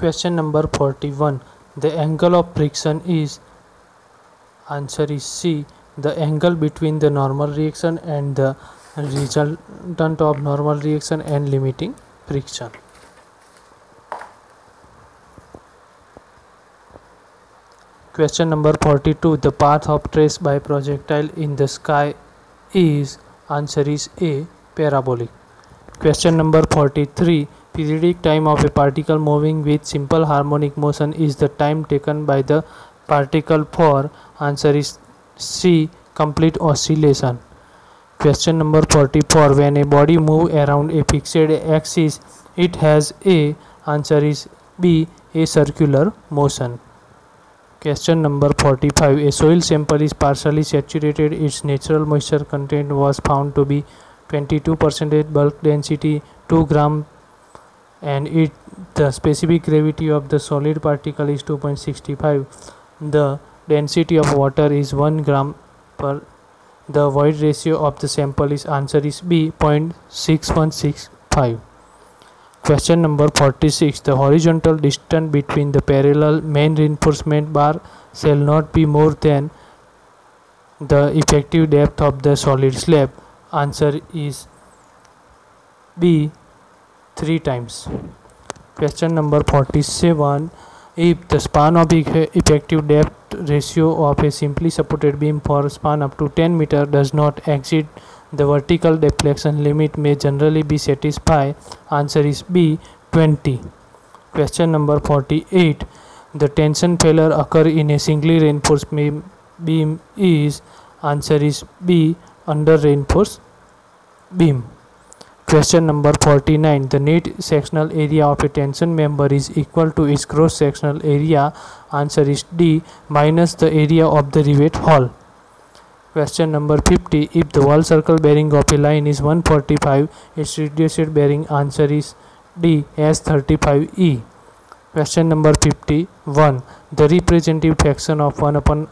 Question number 41. The angle of friction is, answer is C, the angle between the normal reaction and the resultant of normal reaction and limiting friction. Question number 42. The path of trace by projectile in the sky is, answer is A, parabolic. Question number 43. Periodic time of a particle moving with simple harmonic motion is the time taken by the particle for, answer is C, complete oscillation. Question number 44. When a body moves around a fixed axis, it has a, answer is B, a circular motion. Question number 45. A soil sample is partially saturated. Its natural moisture content was found to be 22%, bulk density 2 gram, and the specific gravity of the solid particle is 2.65. The density of water is 1 gram per. The void ratio of the sample is, answer is B, 0.6165. Question number 46. The horizontal distance between the parallel main reinforcement bar shall not be more than the effective depth of the solid slab. Answer is B, 3 times. Question number 47. If the span of effective depth ratio of a simply supported beam for span up to 10 meter does not exceed the vertical deflection limit may generally be satisfied. Answer is B, 20. Question number 48. The tension failure occur in a singly reinforced beam is, answer is B, under reinforced beam. Question number 49. The net sectional area of a tension member is equal to its cross sectional area. Answer is D, minus the area of the rivet hole. Question number 50. If the wall circle bearing of a line is 145, its reduced bearing, answer is D, as 35E. Question number 51. The representative fraction of 1 upon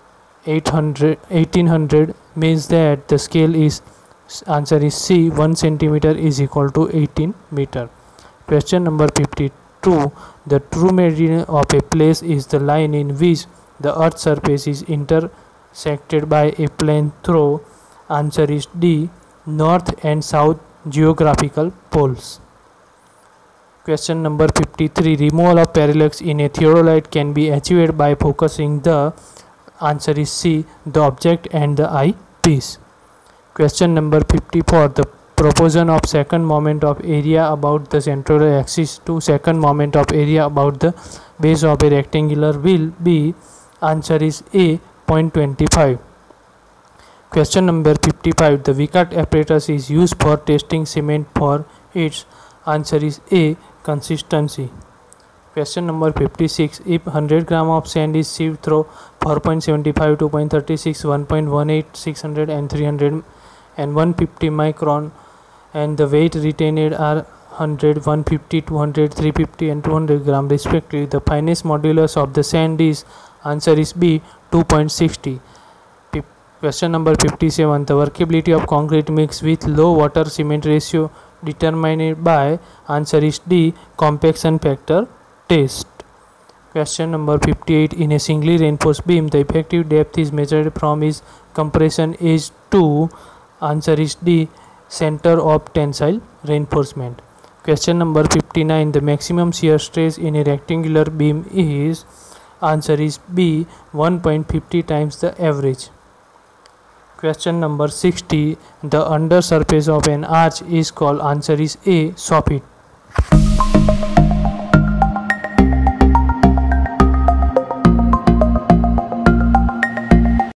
1800 means that the scale is, answer is C, 1 centimeter is equal to 18 meter. Question number 52. The true meridian of a place is the line in which the earth's surface is intersected by a plane through, answer is D, north and south geographical poles. Question number 53. Removal of parallax in a theodolite can be achieved by focusing the, answer is C, the object and the eyepiece. Question number 54. The proportion of second moment of area about the central axis to second moment of area about the base of a rectangular will be, answer is A, 0.25. Question number 55. The Vickert apparatus is used for testing cement for its, answer is A, consistency. Question number 56. If 100 gram of sand is sieved through 4.75, 2.36, 1.18, 600 and 300 and 150 micron, and the weight retained are 100, 150, 200, 350 and 200 gram respectively, the fineness modulus of the sand is, answer is B, 2.60. Question number 57. The workability of concrete mix with low water cement ratio determined by, answer is D, compaction factor test. Question number 58. In a singly reinforced beam, the effective depth is measured from its compression edge to, answer is D, center of tensile reinforcement. Question number 59. The maximum shear stress in a rectangular beam is, answer is B, 1.50 times the average. Question number 60. The under surface of an arch is called, answer is A, soffit.